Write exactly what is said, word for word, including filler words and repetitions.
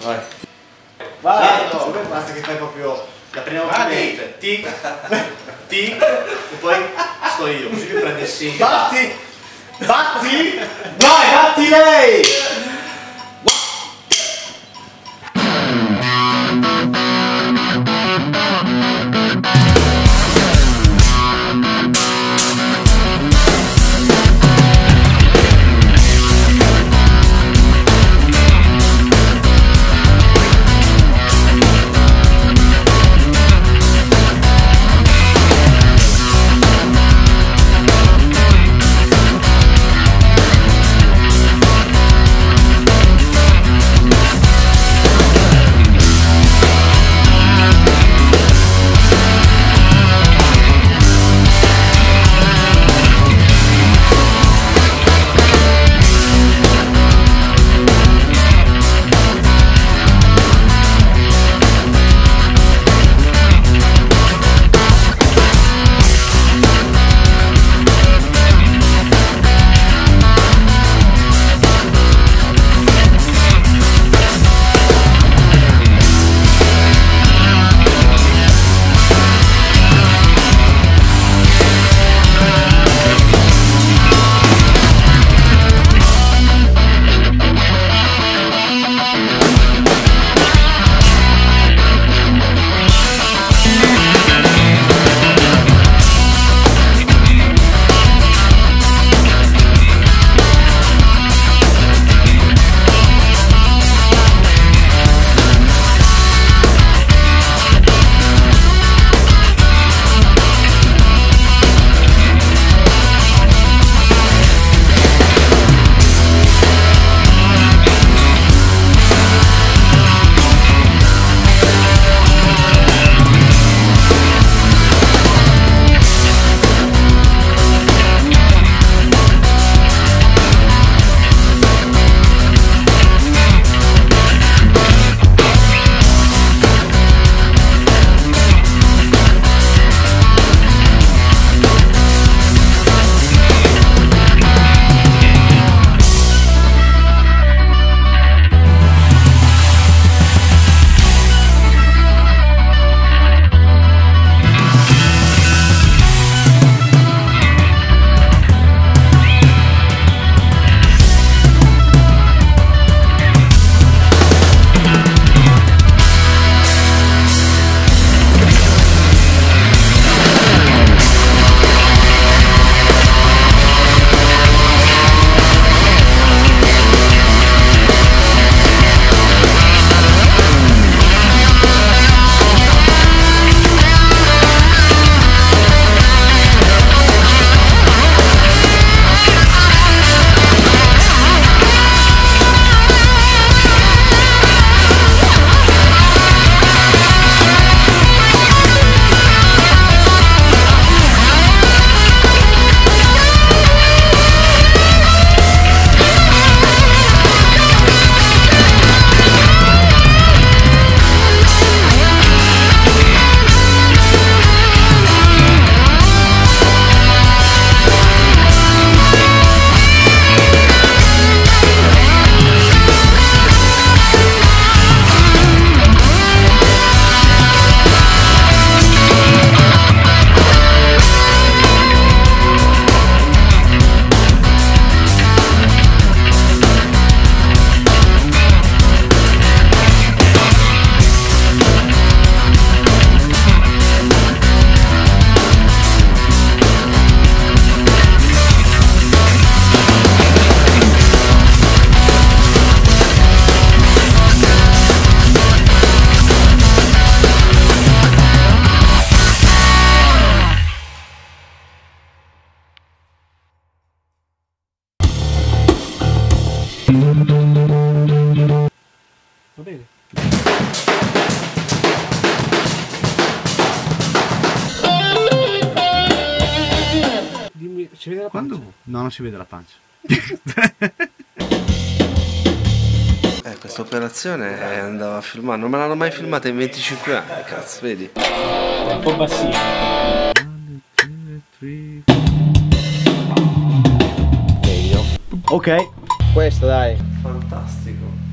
Vai. Vai, no. Basta che fai proprio la prima movimento. Tic, tic, e poi sto io, così che prendi il segno. Batti! Batti! Vai, batti lei! Va bene. Dimmi, ci vede la pancia? Quando? No, non si vede la pancia. Eh, questa operazione andava a filmare, non me l'hanno mai filmata in venticinque anni, cazzo, vedi? È un po' bassino. Ok. Questo dai. Fantastico.